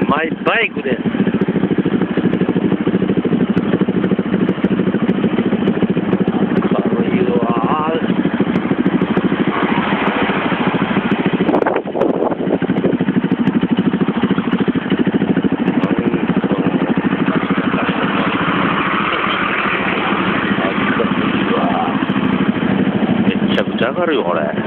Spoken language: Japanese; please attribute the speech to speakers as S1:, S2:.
S1: マイバイクです。明るいわー。めちゃくちゃ明るいよこれ。